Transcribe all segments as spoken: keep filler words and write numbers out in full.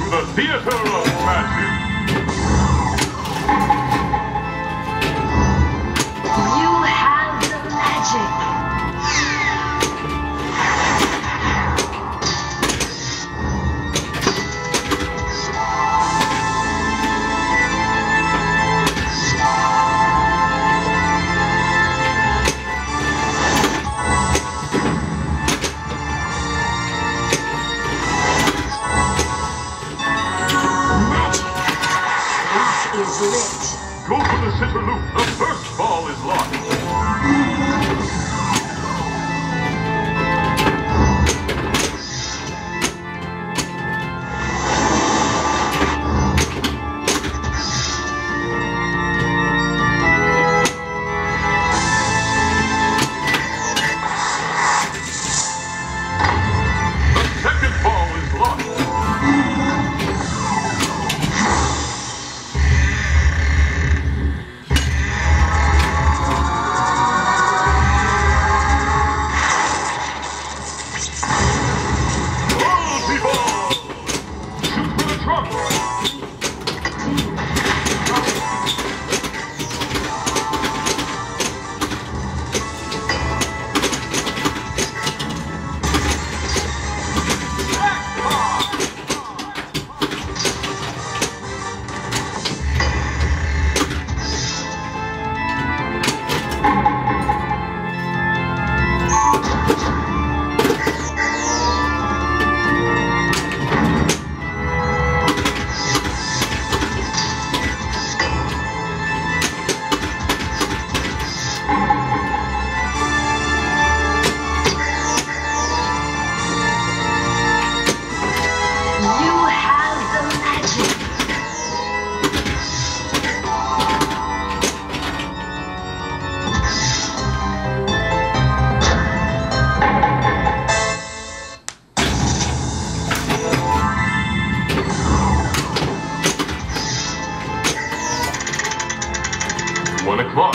the Theatre of Magic. You have the magic. Is lit. Go for the center loop. The first ball is locked. The second ball is locked. One o'clock.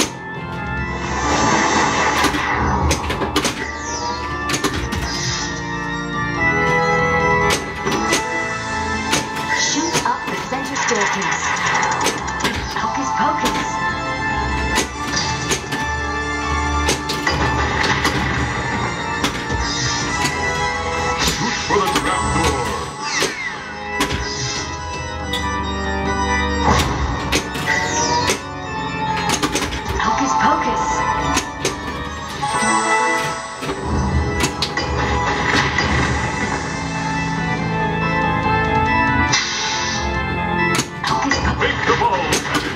Shoot up the center staircase. Hocus pocus. Shoot for the trapdoor. Hocus pocus. Hocus pocus. Make the ball happen.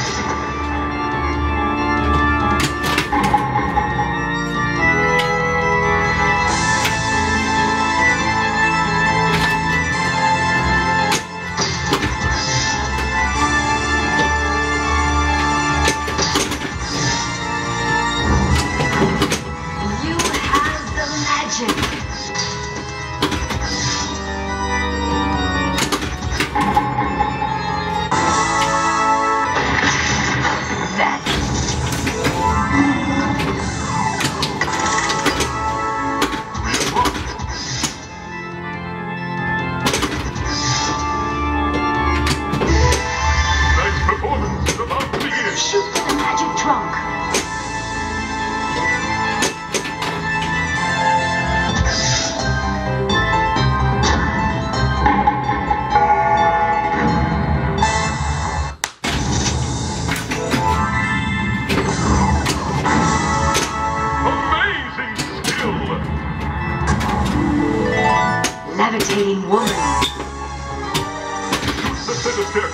You have the magic. That. Nice performance is about to begin. Shoot for the magic trunk. Amazing skill. Levitating woman. The center staircase.